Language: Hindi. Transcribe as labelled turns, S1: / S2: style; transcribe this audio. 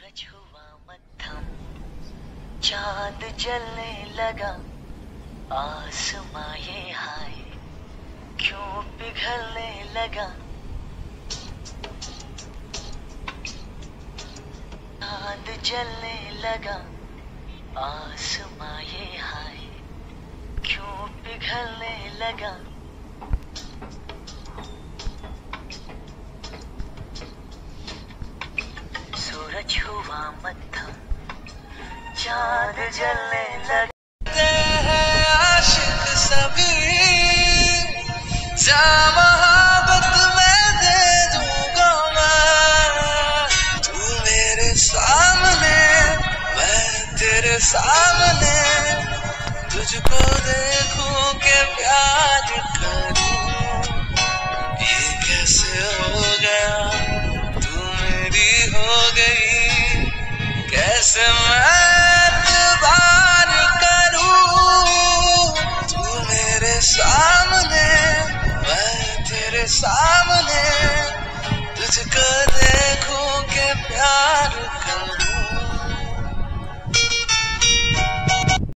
S1: सूरज हुआ मध्यम, चांद जलने लगा, आसमां ये हाय क्यों पिघलने लगा। चांद जलने लगा, आसमां ये हाय क्यों पिघलने लगा। सूरज हुआ मध्यम, चांद जलने लगा।
S2: आशिक सभी जा मोहब्बत में दे दूंगा मैं। तू मेरे सामने, मैं तेरे सामने, तुझको देखूं के प्यार करूं। ये कैसे हो गया, तू मेरी हो गई, कैसे मैं एतबार करूं। तू मेरे सामने, मैं तेरे सामने, तुझको